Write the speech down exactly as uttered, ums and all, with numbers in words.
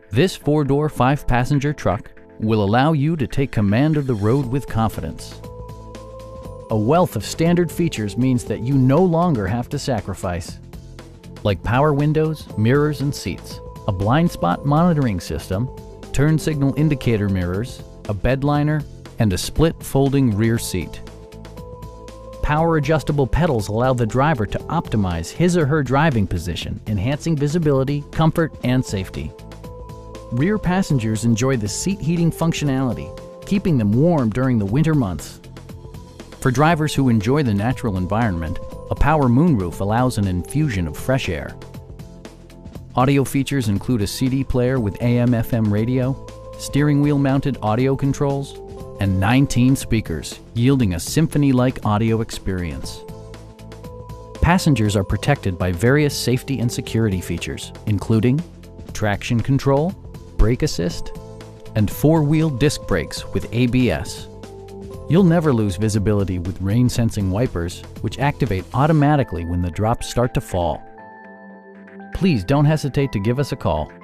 This four-door, five-passenger truck will allow you to take command of the road with confidence. A wealth of standard features means that you no longer have to sacrifice, like power windows, mirrors and seats, a blind spot monitoring system, turn signal indicator mirrors, a bedliner, and a split folding rear seat. Power adjustable pedals allow the driver to optimize his or her driving position, enhancing visibility, comfort, and safety. Rear passengers enjoy the seat heating functionality, keeping them warm during the winter months. For drivers who enjoy the natural environment, a power moonroof allows an infusion of fresh air. Audio features include a C D player with A M F M radio, steering wheel mounted audio controls, and nineteen speakers, yielding a symphony-like audio experience. Passengers are protected by various safety and security features, including traction control, brake assist, and four-wheel disc brakes with A B S. You'll never lose visibility with rain-sensing wipers, which activate automatically when the drops start to fall. Please don't hesitate to give us a call.